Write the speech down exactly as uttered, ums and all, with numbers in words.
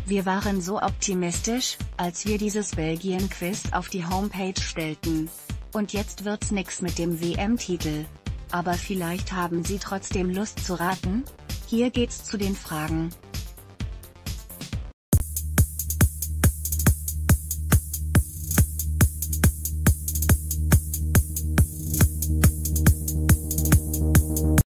Wir waren so optimistisch, als wir dieses Belgien-Quiz auf die Homepage stellten. Und jetzt wird's nix mit dem W M-Titel. Aber vielleicht haben Sie trotzdem Lust zu raten? Hier geht's zu den Fragen.